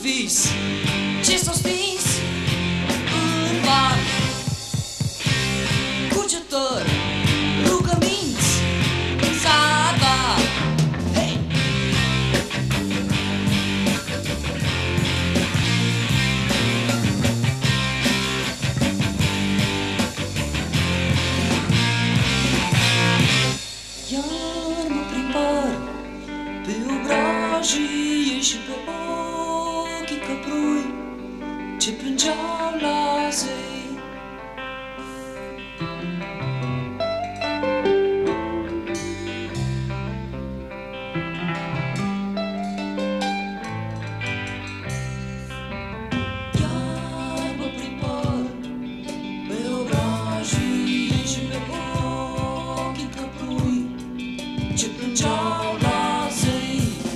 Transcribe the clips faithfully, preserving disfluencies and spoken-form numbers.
vis ce s-o stins în var. Cugetări, rugăminți, zadar. Hei! Iar mă pripar pe obrajii și pe ochii căprui ce plângeau la zei. Iar mă pripar pe obrajii și pe ochii căprui ce plângeau la zei.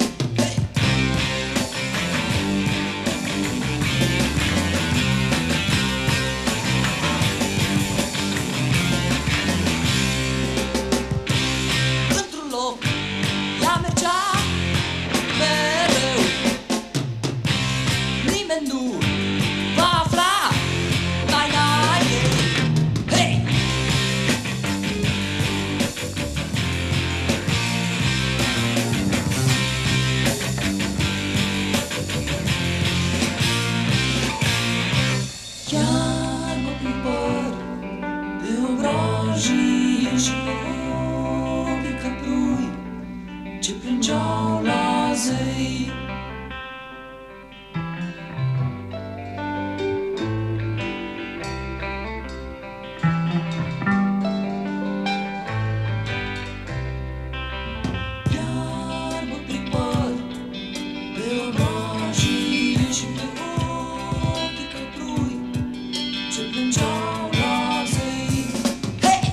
Într-un loc ea mergea mereu, nimeni nu va afla taina ei. Hei! Iar mă plimbăr pe obrajii și pe ochii căprui ce plângeau la zei. Iar mă plimbăr pe obrajii și pe ochii căprui ce plângeau la zei. Hei!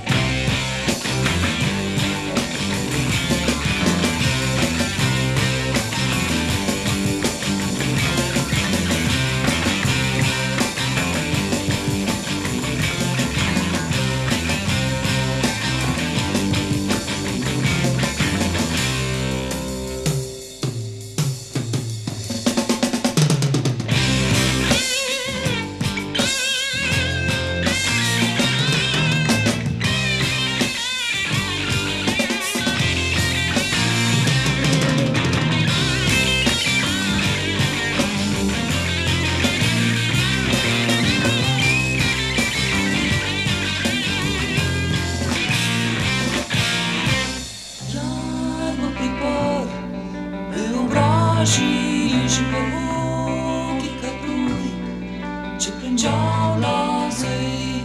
Iar mă pripăr pe obrajii și pe ochii căprui ce plângeau la zei.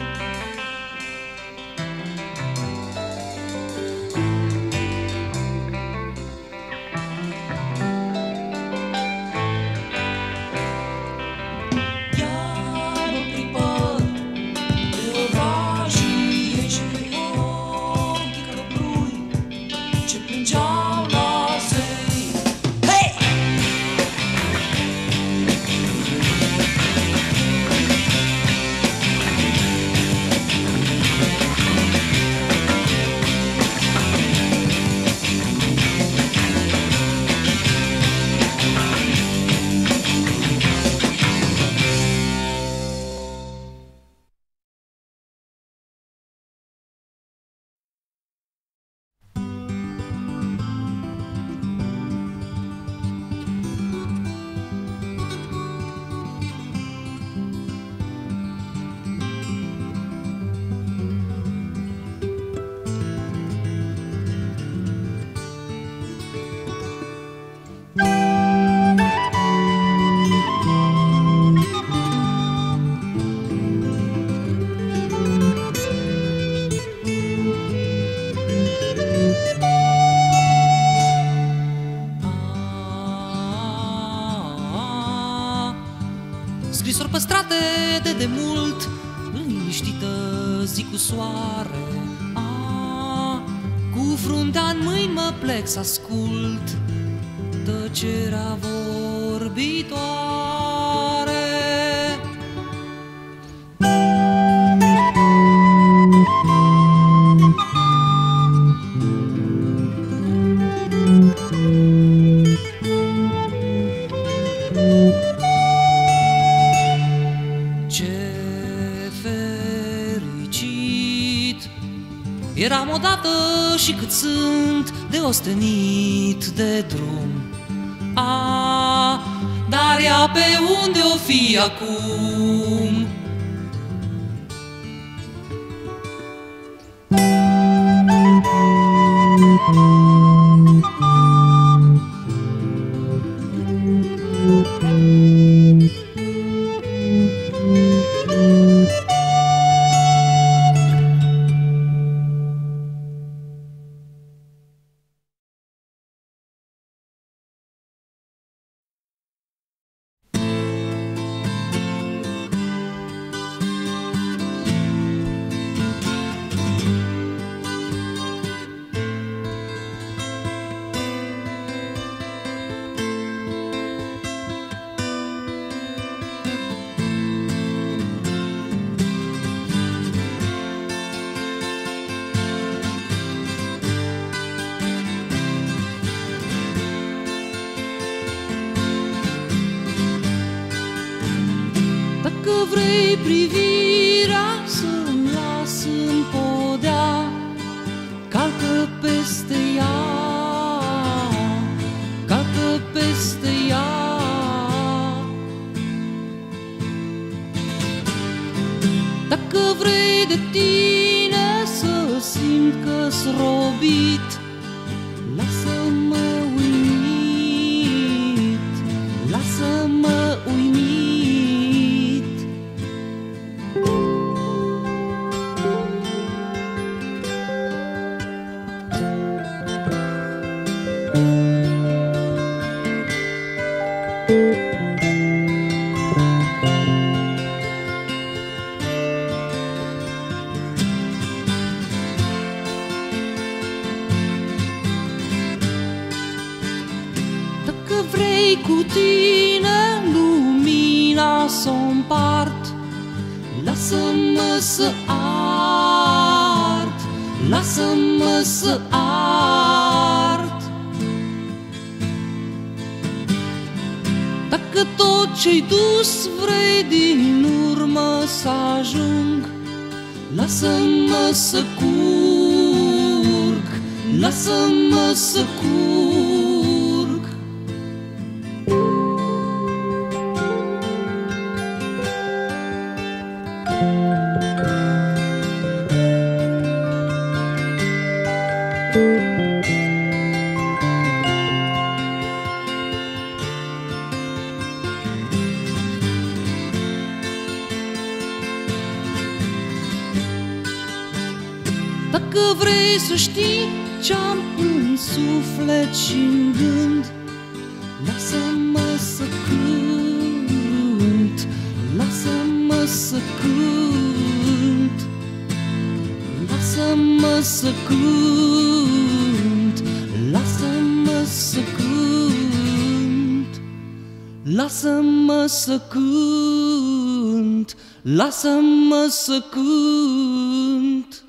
Iar mă pripăr pe obrajii și pe ochii căprui ce plângeau la zei. Hei! Scrisori păstrate de demult, liniștită zi cu soare. A, cu fruntea în mâini mă plec să ascult tăcerea vorbitoare. Eram odată și cât sunt de ostenit de drum. A, dar ea pe unde o fi acum? Dacă vrei privirea să-mi las în podea, calcă peste ea, calcă peste ea. Dacă vrei de tine să simt că-s robit, lasă-mă uimit, lasă-mă uimit. Dacă vrei cu tine lumina s-o împart, lasă-mă să ard, lasă-mă să ard. Dacă tot ce-ai dus vrei din urmă să ajung, lasă-mă să curg, lasă-mă să curg. Dacă vrei să știi ce-am în suflet și-n gând, lasă-mă să cânt, lasă-mă să cânt, lasă-mă să cânt, lasă-mă să cânt, lasă-mă să cânt, lasă-mă să cânt.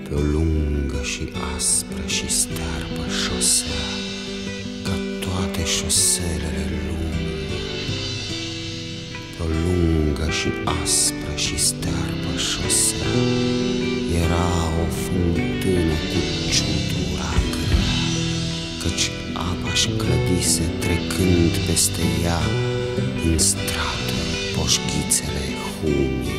pe o lungă și aspră și stearpă șosea, ca toate șoselele lumii. Pe o lungă și aspră și stearpă șosea era o fântână cu ciudura grea, căci apa-și clădise trecând peste ea în straturi poșghițele humii.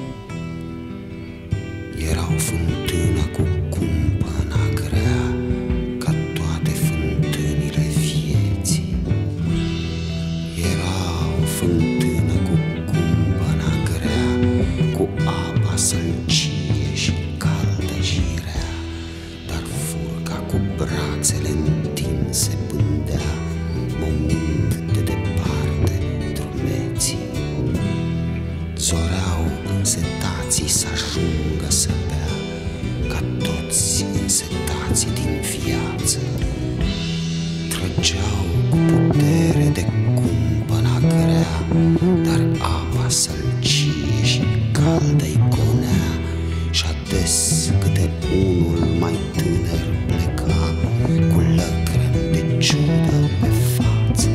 Era o fântână cu cumpăna grea, ca toate fântânile vieții. Era o fântână cu cumpăna grea, cu apa sălcie și caldă și rea, dar furca cu brațele întinse pândea, momind de departe drumeții. Zoreau însetații să ajungă să bea, ca toți însetații din viață. Trăgeau cu putere de cumpăna grea, dar apa sălcie și caldă-i gonea, și ades câte unul mai tânăr pleca, cu lăcrămi de ciudă pe față.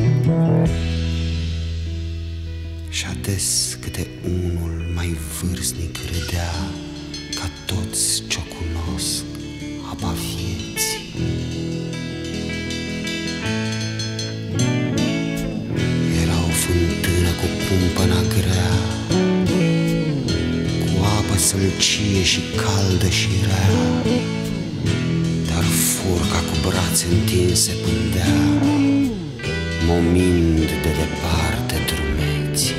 Și ades câte unul mai vârstnic râdea, ca toți ce-o cunosc apa vieții. Era o fântână cu cumpăna grea, cu apă sălcie și caldă și rea, dar furca cu brațe întinse pândea, momind de departe drumeții.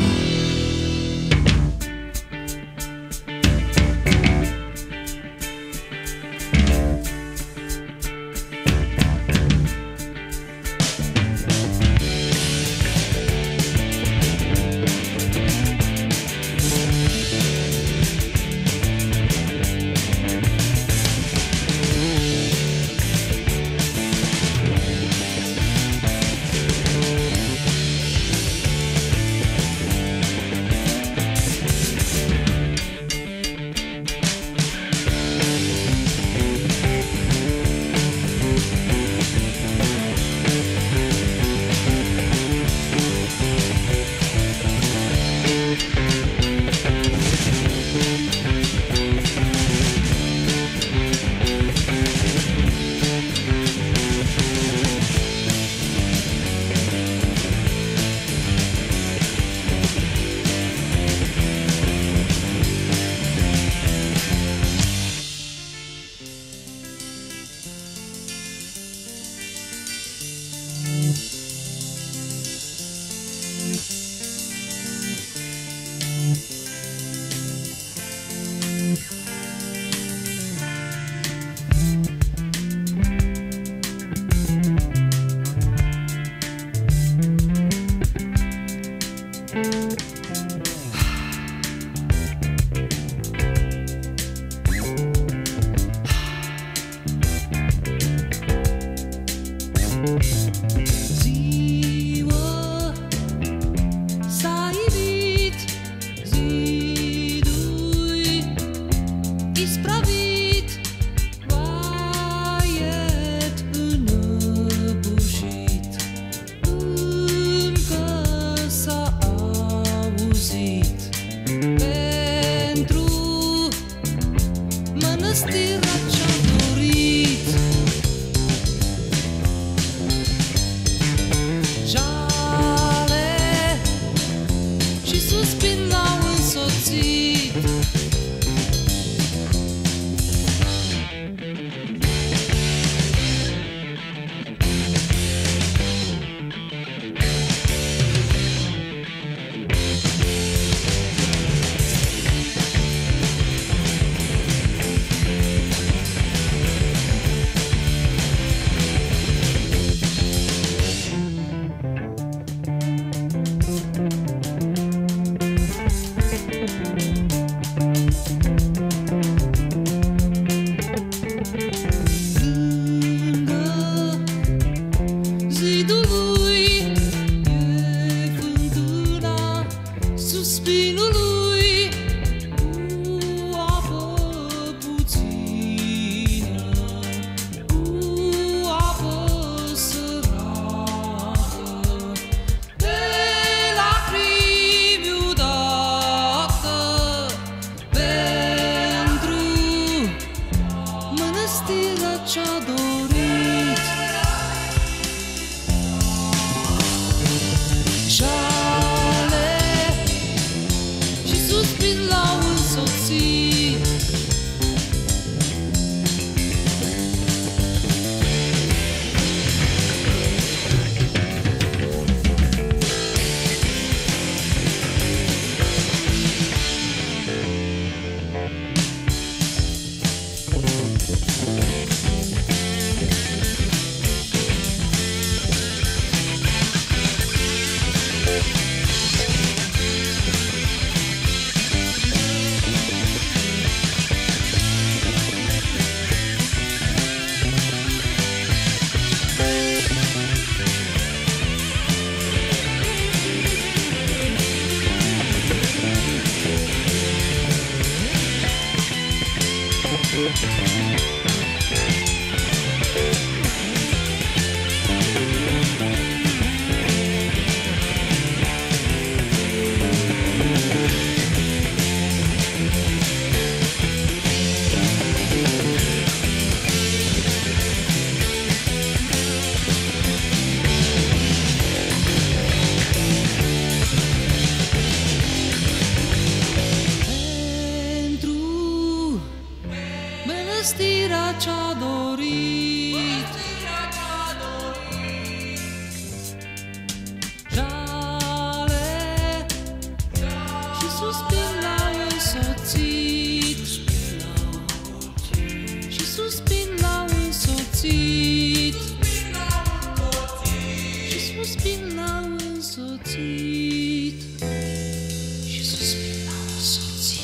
Ziua s-a ivit, zidui ispravit, vaiet înăbușit, încă s-a auzit pentru mănăstirea ce-a dorit. Jale și suspin l-au însoțit. Mănăstirea ce-a dorit, jale și suspin l-au însoțit, și suspin l-au însoțit, și suspin l-au însoțit, și suspin l-au însoțit.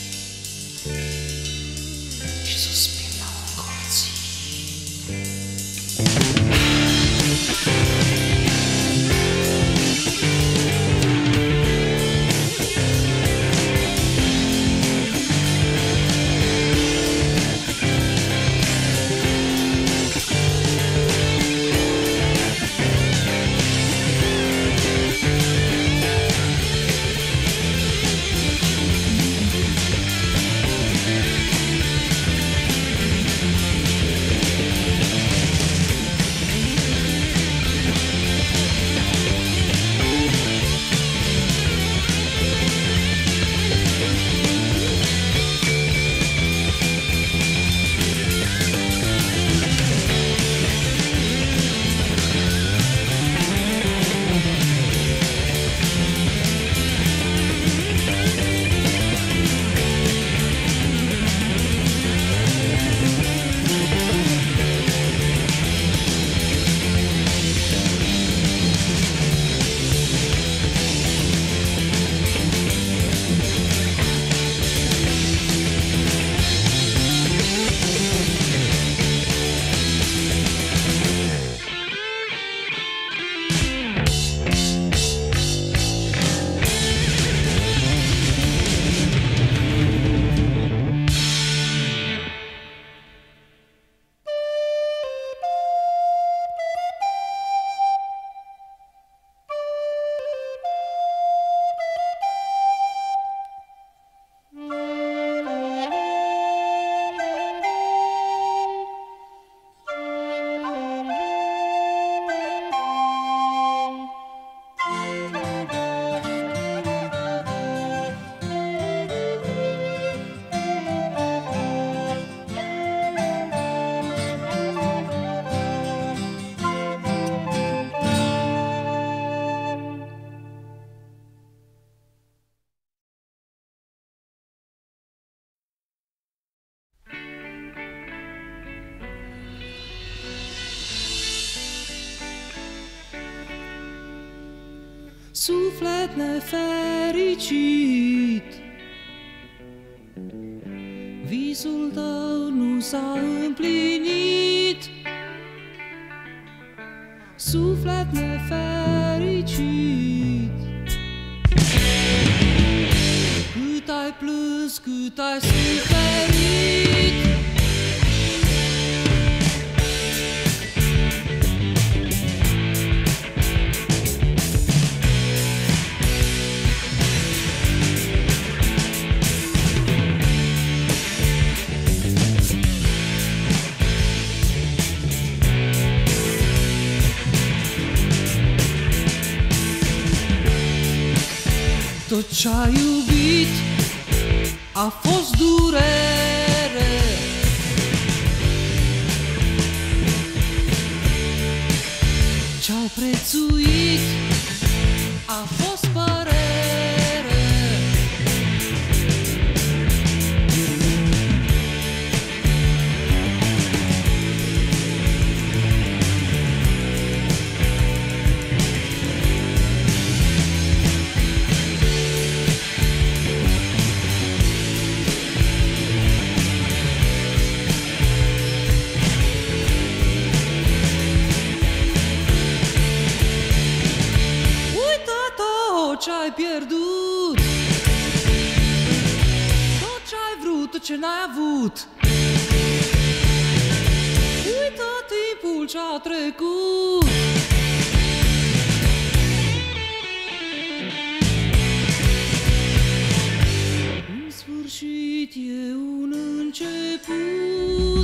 Suflet nefericit, visul tău nu s-a împlinit. Suflet nefericit, cât ai plâns, cât ai suferit. Tot ce-ai iubit a fost durere, ce-au prețuit a fost părere. Ce-ai pierdut, tot ce-ai vrut, tot ce n-ai avut, timpul ce-a trecut. În sfârșit e un început.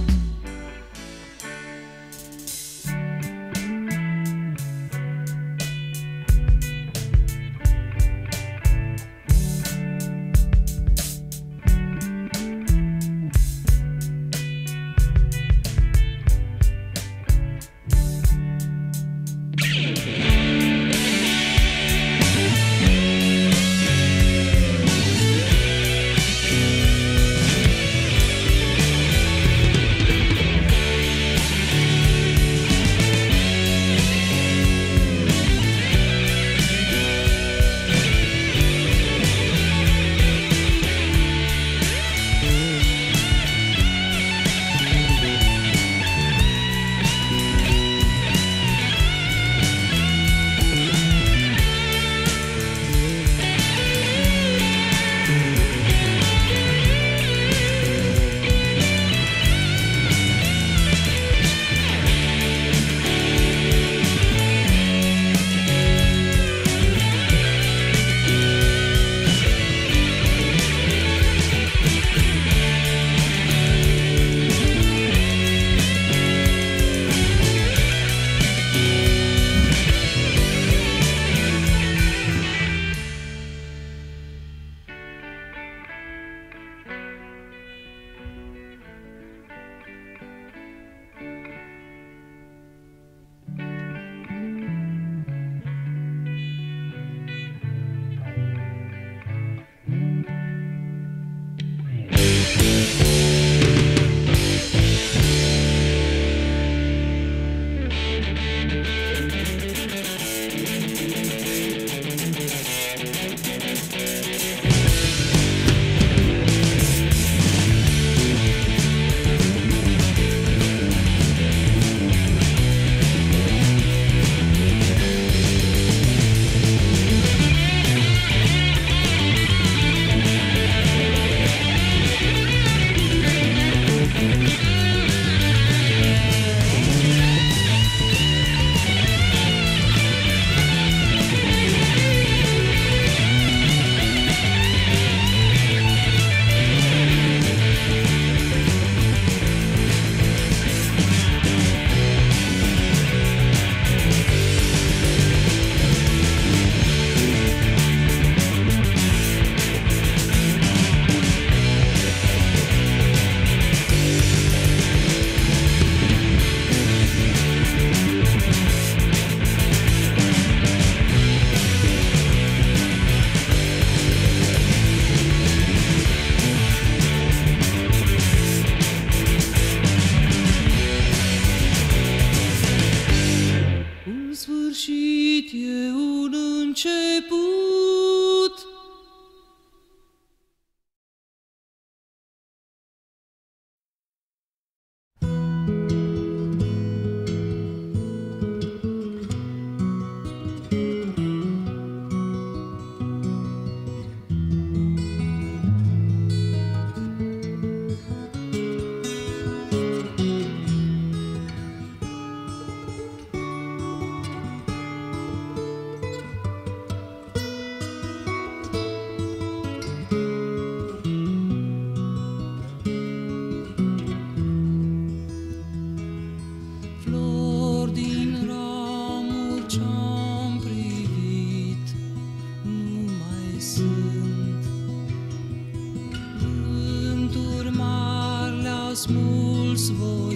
smuls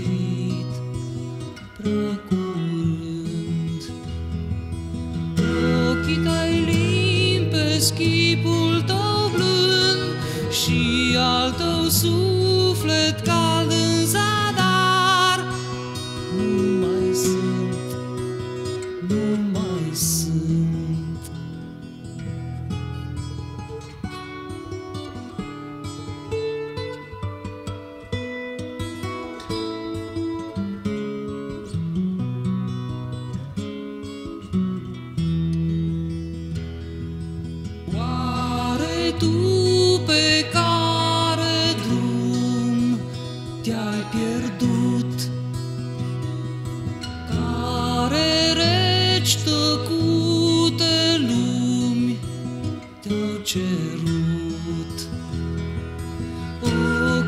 voit procurând. Ochii tăi limpezi, chipul tău blând și al tău suflet cald în zadar. Nu mai sunt, nu mai sunt. Tu pe care drum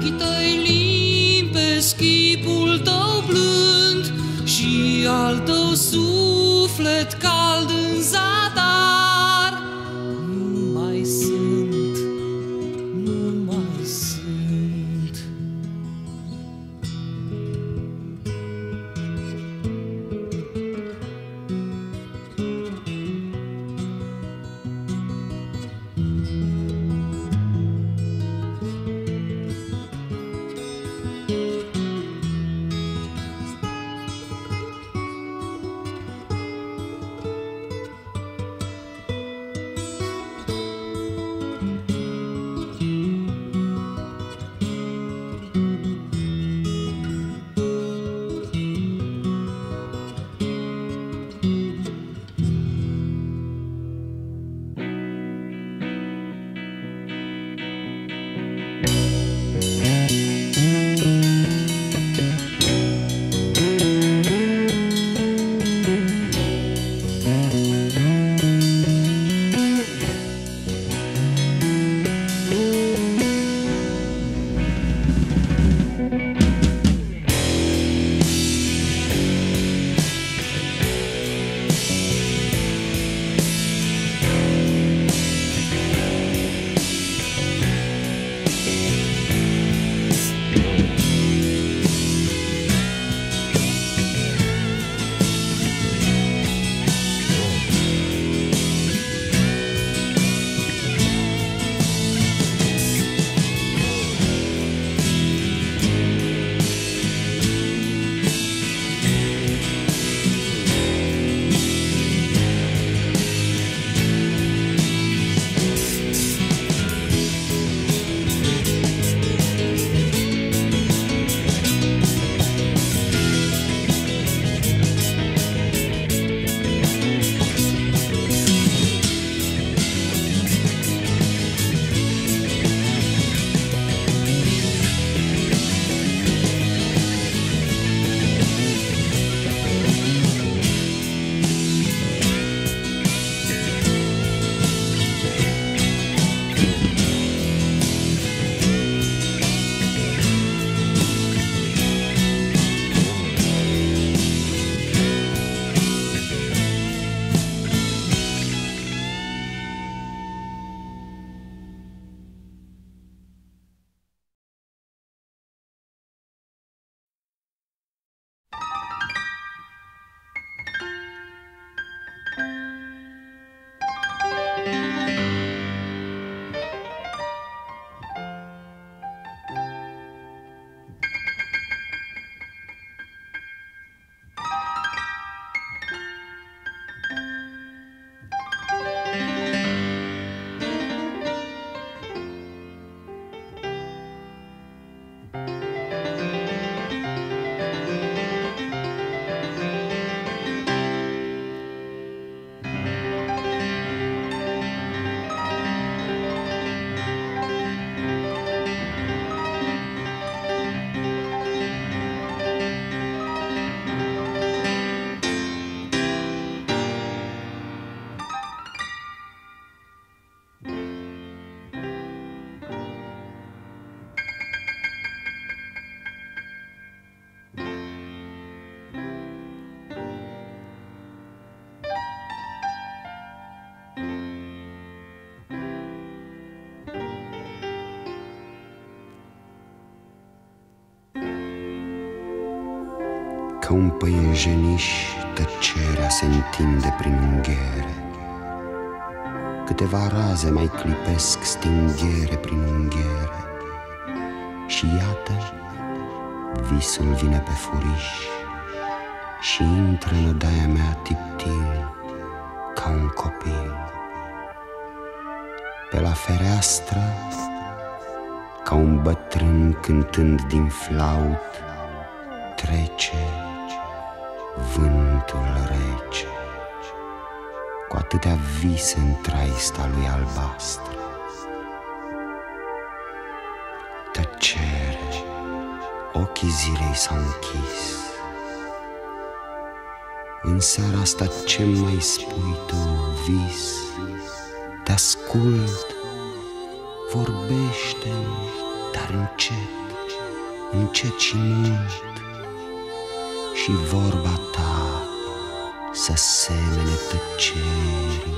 ochii tăi limpezi, chipul tău blând și al tău suflet cald în zadar. Nu mai sunt, nu mai sunt. Ca un păienjeniș, tăcerea se întinde prin unghiere. Câteva raze mai clipesc stinghiere prin unghiere. Și iată, visul vine pe furiș și intră în odaia mea tiptil ca un copil. Pe la fereastră, ca un bătrân cântând din flaut, trece vântul rece, cu atâtea vise în traista lui albastră. Tăcere, ochii zilei s-au închis. În seara asta ce mai spui tu, vis? Te ascult, vorbește-mi, dar încet. încet și mult, și vorba ta să semene tăcerii.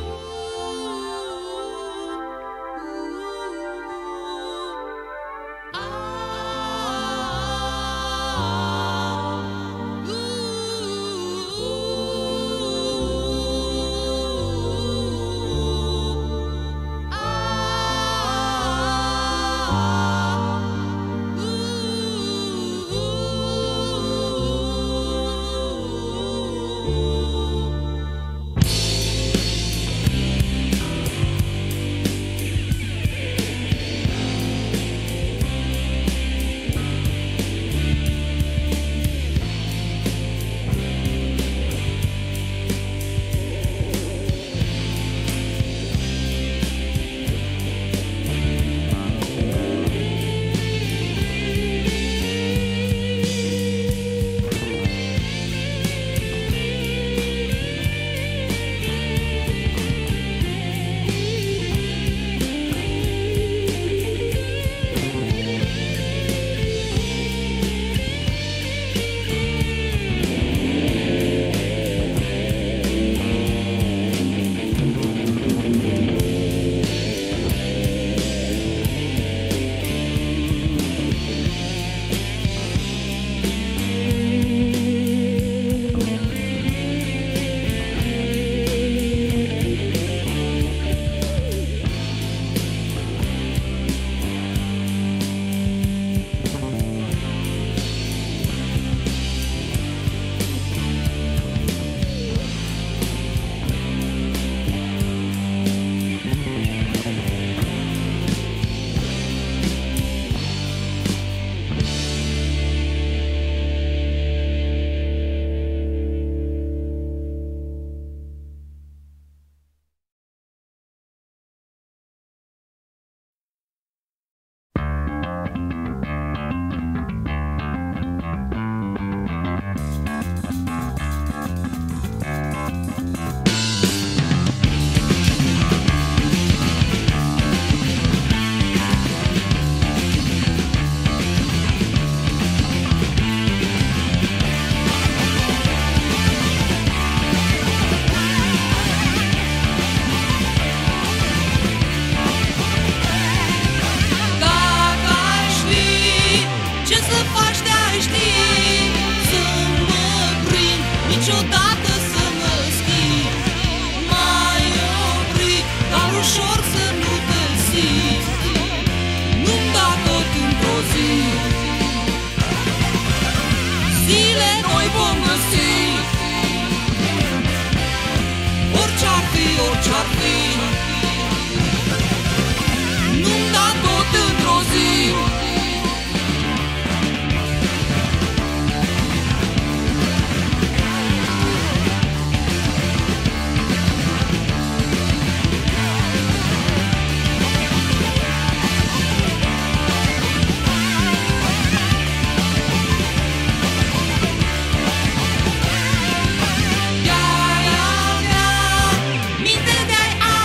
Minte de-ai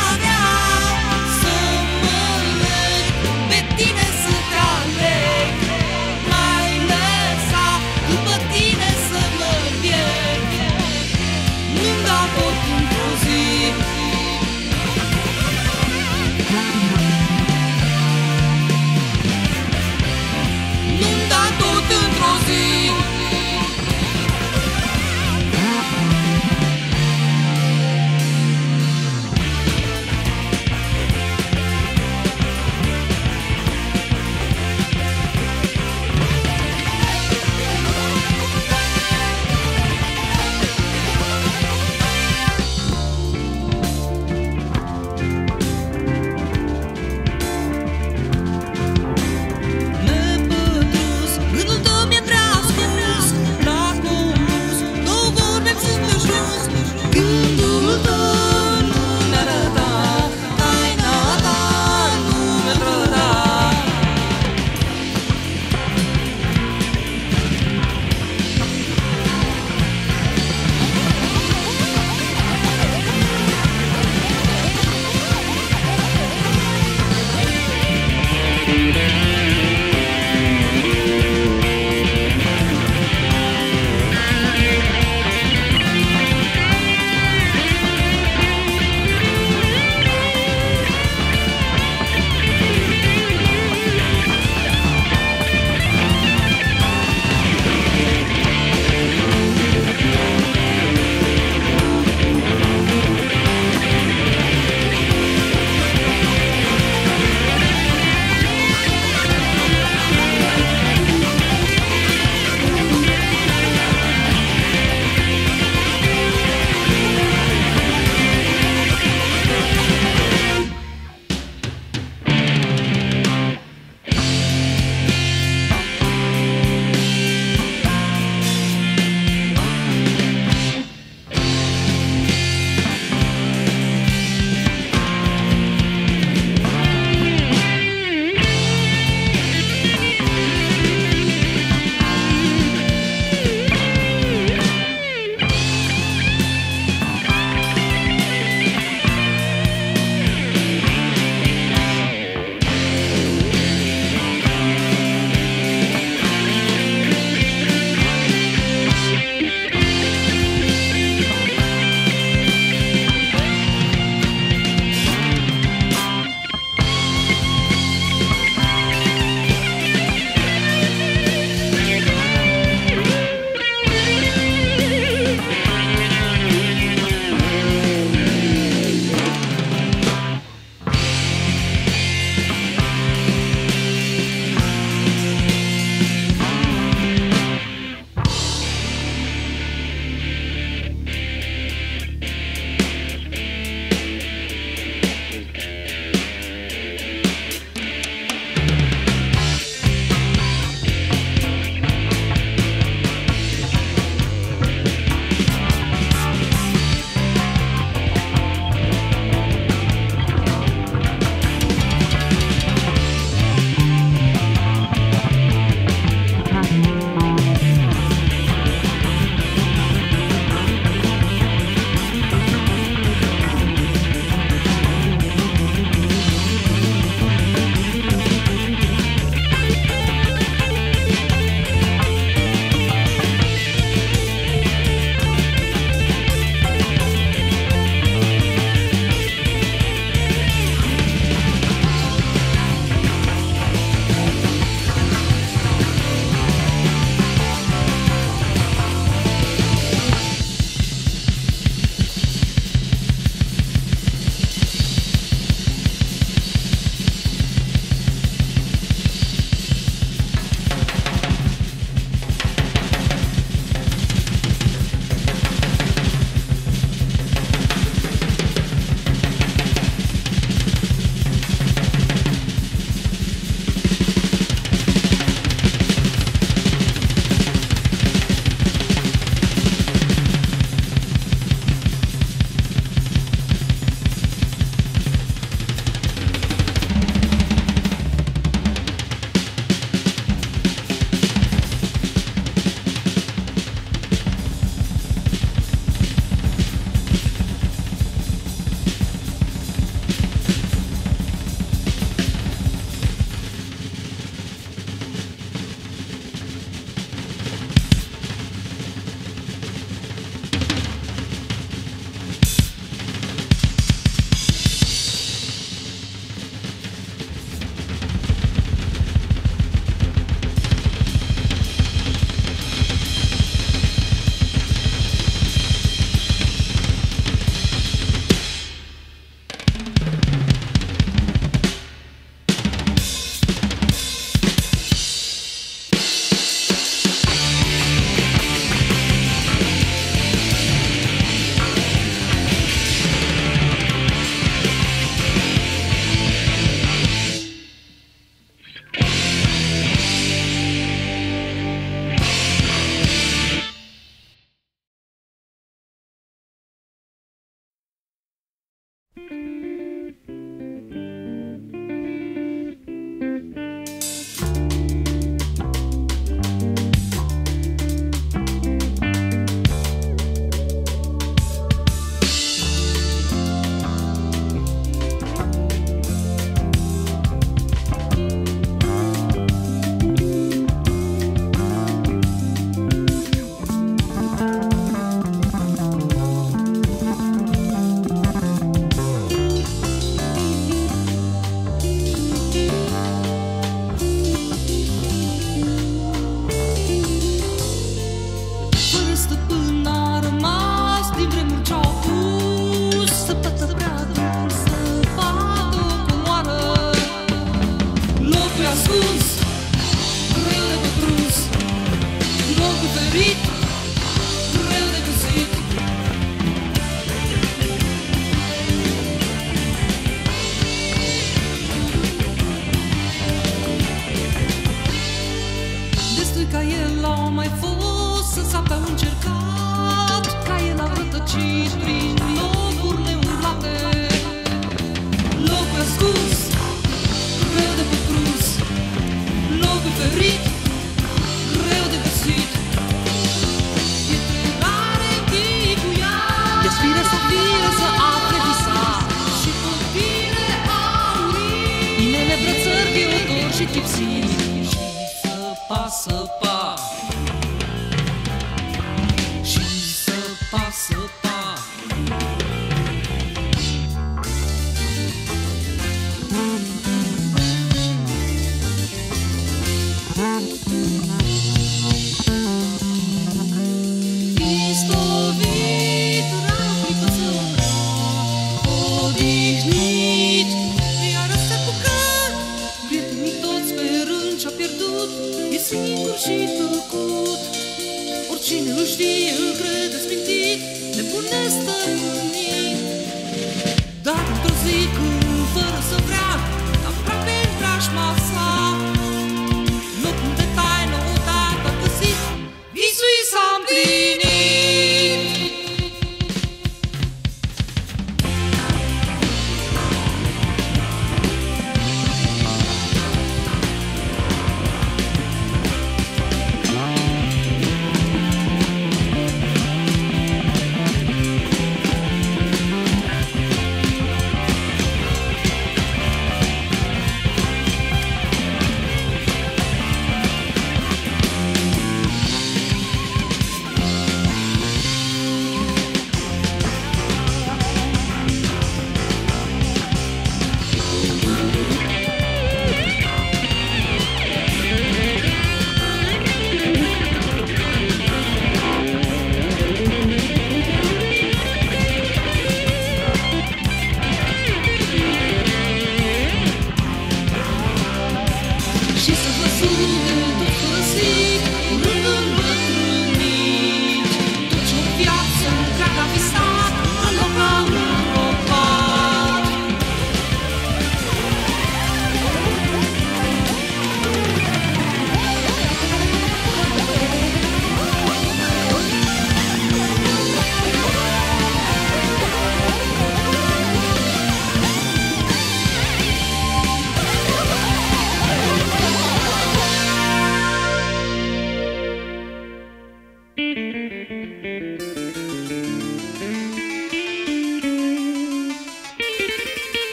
ca el au mai fost, să sape au încercat, ca el au rătăcit prin locuri neumblate. Locul ascuns, greu de pătruns, locul ferit, greu de găsit. Pietre rare închipuia, e sfiră să fire să afle visa, și fire aurii, inele brățări de odor și chipsii. Și săpa, săpa, și săpa, săpa. Istovit, rău clipă să urca, odihnit, iară se apucă. Prietenii toți pe rând și-a pierdut, e singur și tăcut. Oricine îl știe, îl crede smintit, nebun nestăpânit. Dar într-o zi când, fără să vrea, aproape în preajma sa, locul de taină odată a găsit, visul i s-a împlinit.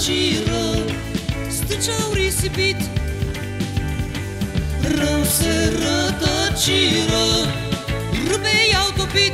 rătăciră, stânci-au risipit. Rău se rătăciră, râpei au topit.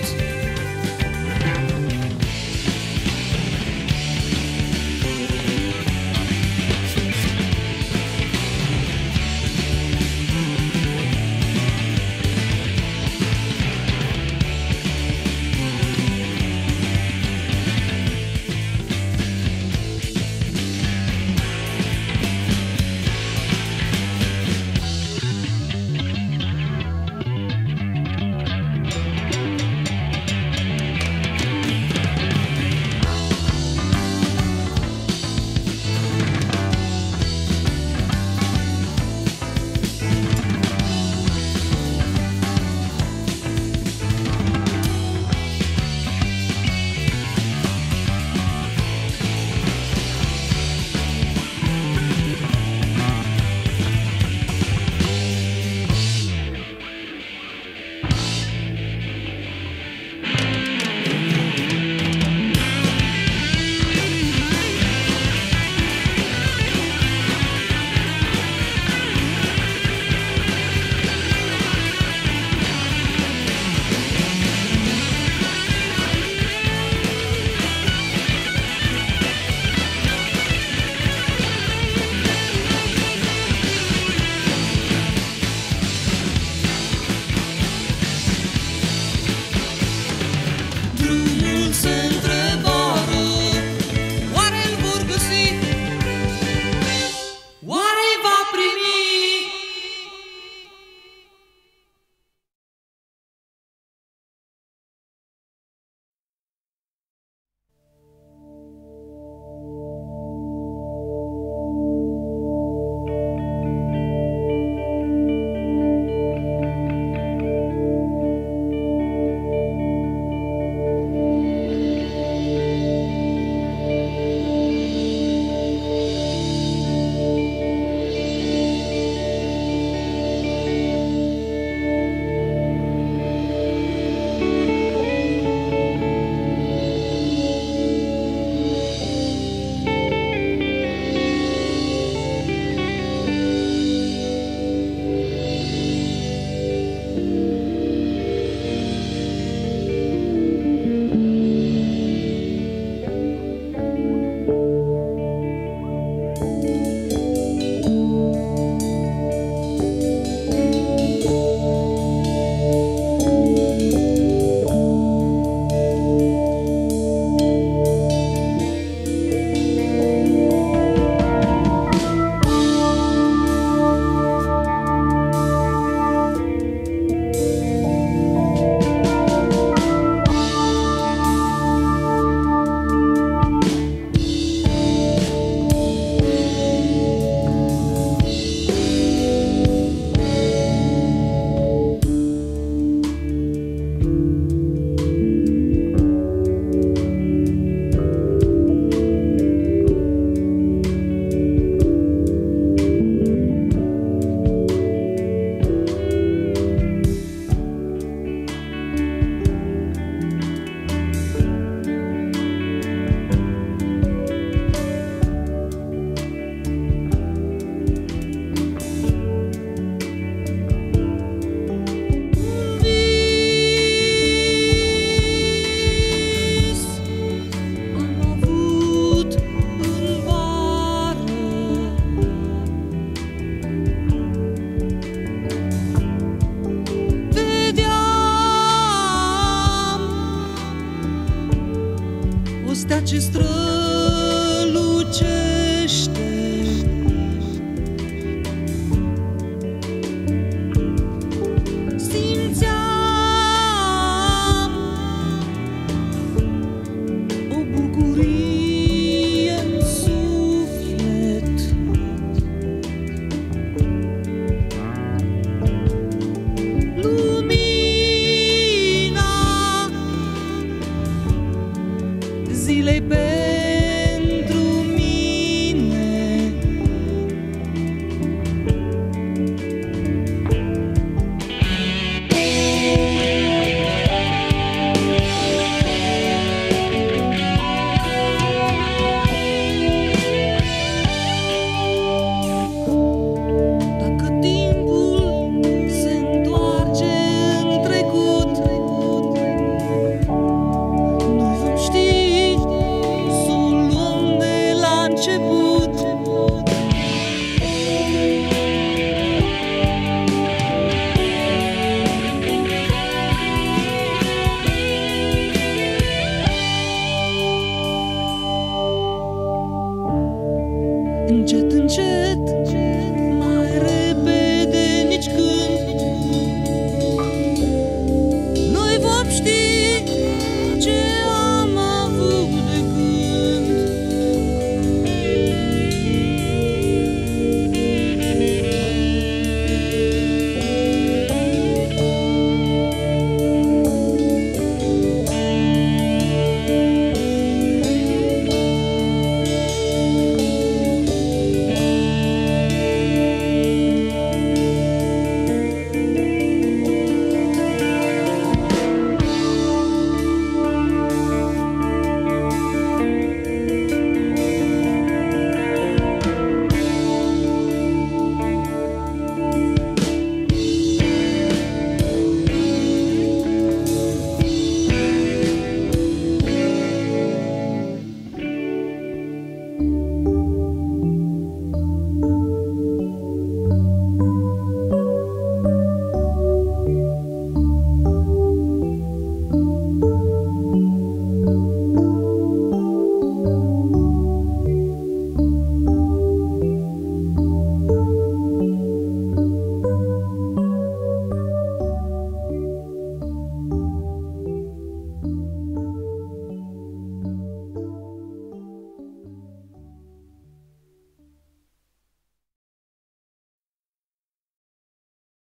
Ce stră